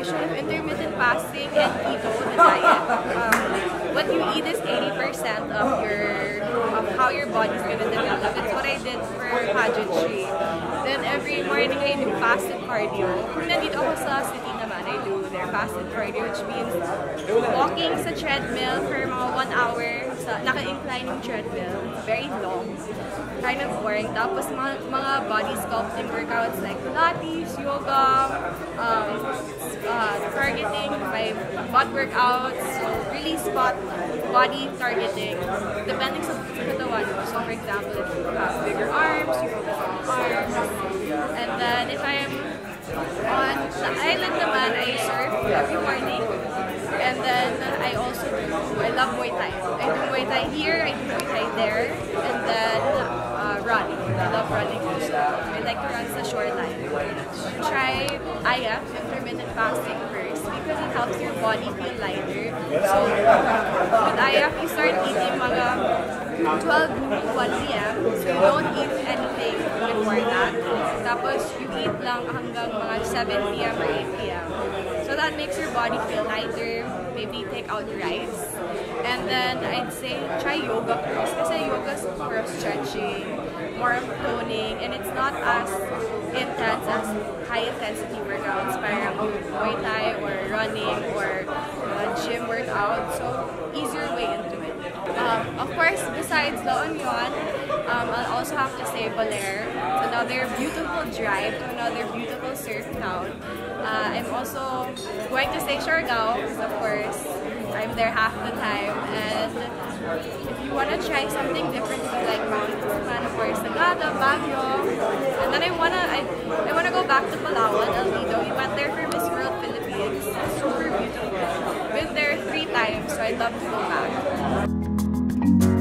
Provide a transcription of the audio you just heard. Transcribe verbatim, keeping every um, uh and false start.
definition of intermittent fasting and keto, the diet. Um, what you eat is eighty percent of your of how your body's gonna develop. That's what I did for pageantry. Then every morning I do fasted cardio. Kung nandito ako sa city naman, I do their fasted cardio, which means walking sa treadmill for mga one hour sa naka-incline yung treadmill. Very long. Kind of boring. Tapos mga, mga body sculpting workouts like Pilates, yoga, um, uh, targeting, my butt workouts, so really spot body targeting depending sa katawan mo. So for example, if you have bigger arms, you focus on arms. And then if I'm on the island naman, I surf every morning. And then I also do, I love Muay Thai. I do Muay Thai here, I do Muay Thai there, and then uh, running. I love running also. I like to run sa shoreline. Try I F, intermittent fasting first, because it helps your body feel lighter. So with I F, you start eating mga twelve to one P M So you don't eat anything before that. Tapos you eat lang hanggang mga seven P M or eight P M So that makes your body feel lighter. Maybe take out rice. And then I'd say try yoga first. Kasi yoga is more of stretching, more of toning, and it's not as intense as high intensity workouts, parang Muay Thai or running or uh, gym workout. So easier way into it. Um, of course, besides La Union, um, I'll also have to say Balair. It's another beautiful drive to another beautiful surf town. Uh, I'm also going to say Siargao because, of course, I'm there half the time. And if you want to try something different, like mountains, man, of course, Sagada, Baguio. And then I wanna, I, I wanna go back to Palawan, El Nido. We went there for Miss World Philippines. It's super beautiful. Been there three times, so I'd love to go back.